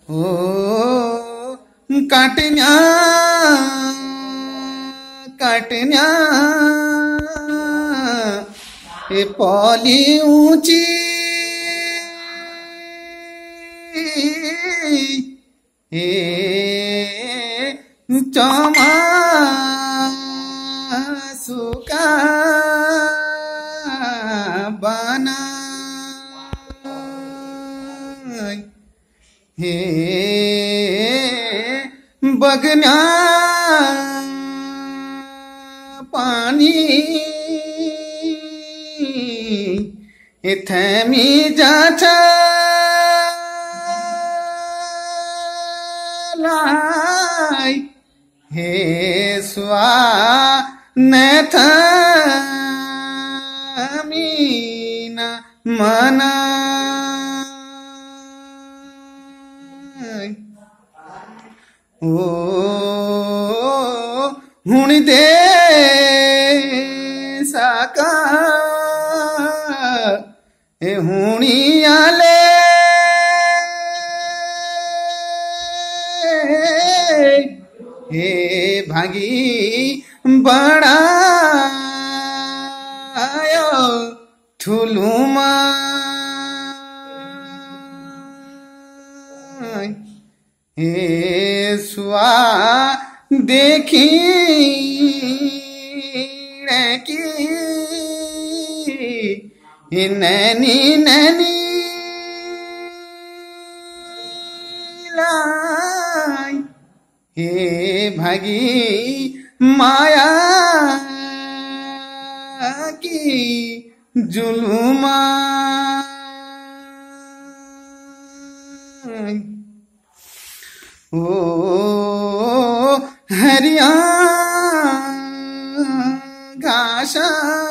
ओ काटण्या काटण्या ए poly ऊंची ए चमासुका बना हे बगना पानी थैमी जाचा लाई हे स्वा न थमी न मना ओ हुण दे साका ए हुणी आले हे भागी बड़ायो थुलुमा हे स्वा देखी की नैनी नैनी लाई हे भागी माया की जुलुमा ओ हरिया घासा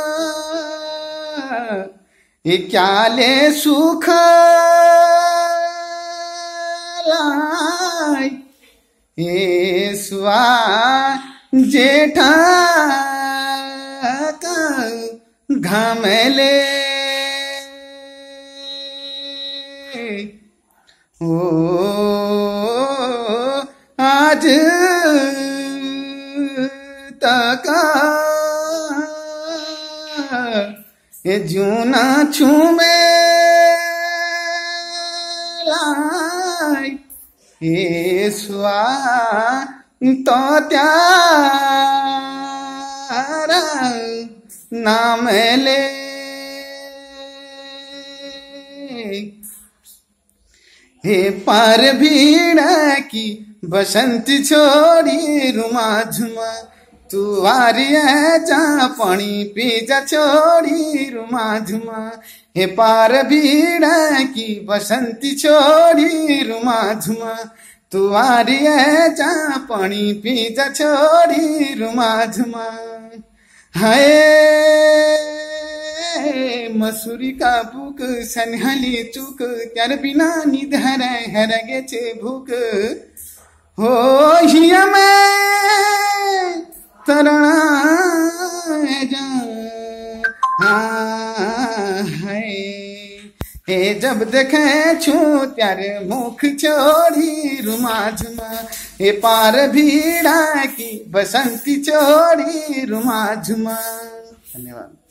ये क्या ले सुख लाई ये स्वा जेठा का घामले ओ आज तक ये जूना छूमे लाई ये स्वा तो त्यारा नाम ले हे पार भीड़ की बसंत छोड़ी रुमा झुमा तू वारी जा पानी पी जा छोड़ी रुमा झुमा हे पार भीड़ की बसंती छोड़ी रुमा झुमा तू वारी जा पानी पी जा छोड़ी रुमा झुमा हाय मसूरी का बुक सनहली चुक त्यार बिना निधर हरगे छे भूक हो हिया में तरणा जा है हे जब देखे छू त्यारे मुख छोड़ी रुमा झुमा हे पार भीड़ा की बसंती छोड़ी रुमा झुमा। धन्यवाद।